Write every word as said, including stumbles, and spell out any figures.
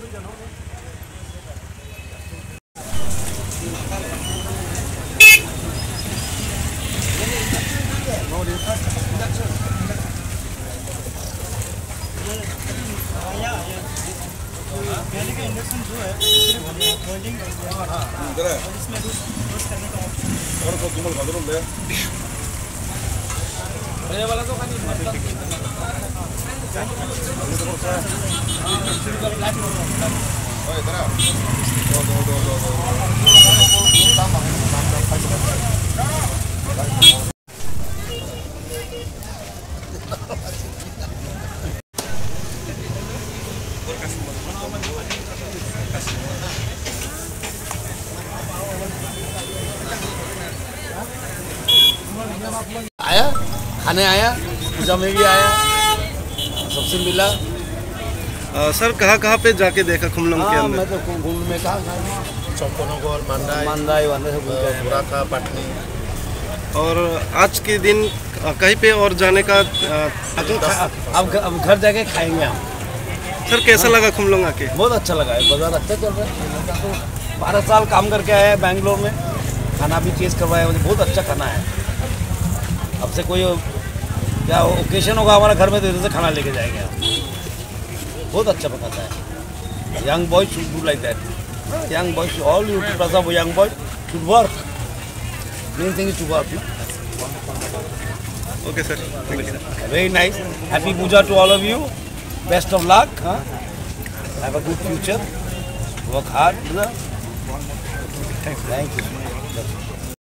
पहले का इंडक्शन जो है सिर्फ बॉइलिंग इसमें रोस्ट करने का और को जुमल खा दो ले ये वाला तो खाली ओए इधर आ दो दो दो दो आया खाने आया, पूजा में भी आया, सबसे मिला। आ, सर कहाँ कहाँ पे जाके देखा खुमलम के अंदर? मैं तो कुंभ में कहा चंपनगर, मांडाई, मांडाई वाले से बुराका, पटनी। और आज के दिन कहीं पे और जाने का आ, अब अब घर जाके खाएंगे हम। सर कैसा लगा खुमलम आके? बहुत अच्छा लगा है, बाजार अच्छा चल रहा है। बारह साल काम करके आया है बैंगलोर में, खाना भी टेस्ट करवाया, मुझे बहुत अच्छा खाना है। अब से कोई क्या ओकेशन होगा हमारे घर में तो इधर से खाना लेके जाएंगे हम। बहुत अच्छा बनाता है। Young boy should do like that. Young boy all you plus of young boy should work. Main thing is to work. Okay sir, very nice. Happy puja to all of you. Best of luck. Have a good future. Work hard. Thank you.